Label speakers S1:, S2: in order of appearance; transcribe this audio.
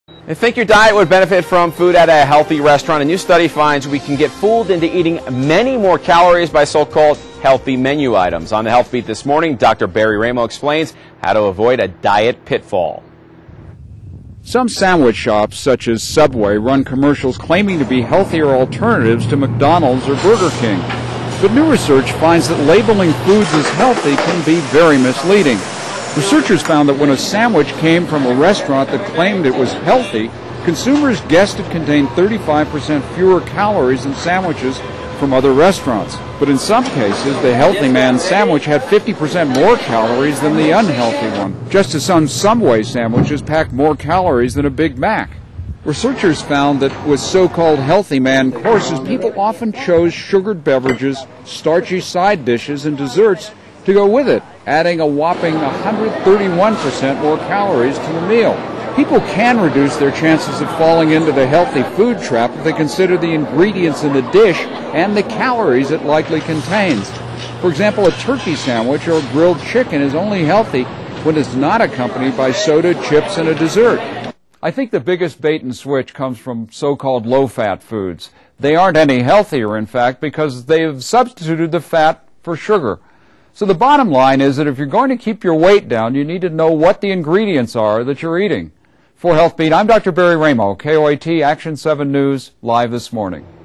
S1: I think your diet would benefit from food at a healthy restaurant. A new study finds we can get fooled into eating many more calories by so-called healthy menu items. On the Healthbeat this morning, Dr. Barry Ramo explains how to avoid a diet pitfall.
S2: Some sandwich shops, such as Subway, run commercials claiming to be healthier alternatives to McDonald's or Burger King. But new research finds that labeling foods as healthy can be very misleading. Researchers found that when a sandwich came from a restaurant that claimed it was healthy, consumers guessed it contained 35% fewer calories than sandwiches from other restaurants. But in some cases, the Healthy Man sandwich had 50% more calories than the unhealthy one, just as some Subway sandwiches pack more calories than a Big Mac. Researchers found that with so-called Healthy Man courses, people often chose sugared beverages, starchy side dishes, and desserts to go with it, adding a whopping 131% more calories to the meal. People can reduce their chances of falling into the healthy food trap if they consider the ingredients in the dish and the calories it likely contains. For example, a turkey sandwich or grilled chicken is only healthy when it's not accompanied by soda, chips, and a dessert. I think the biggest bait and switch comes from so-called low-fat foods. They aren't any healthier, in fact, because they've substituted the fat for sugar. So the bottom line is that if you're going to keep your weight down, you need to know what the ingredients are that you're eating. For Healthbeat, I'm Dr. Barry Ramo, KOAT Action 7 News, live this morning.